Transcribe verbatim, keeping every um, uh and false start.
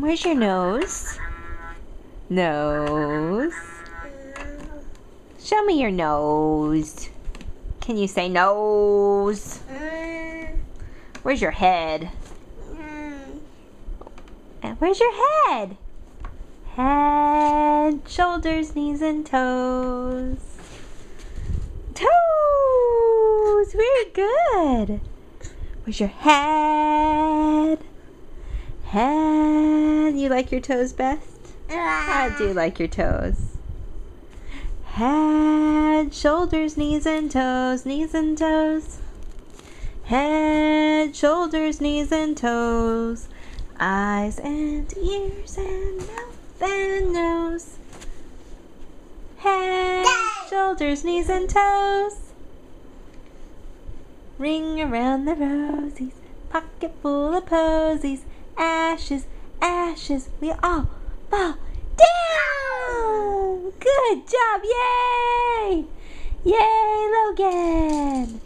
Where's your nose? Nose. Show me your nose. Can you say nose? Where's your head? And where's your head? Head, shoulders, knees, and toes. Toes! Very good. Where's your head? Head. You like your toes best? I do like your toes. Head, shoulders, knees, and toes. Knees and toes. Head, shoulders, knees, and toes. Eyes and ears and mouth and nose. Head, shoulders, knees, and toes. Ring around the rosies, pocket full of posies. Ashes, ashes, we all fall down. Good job, yay! Yay, Logan!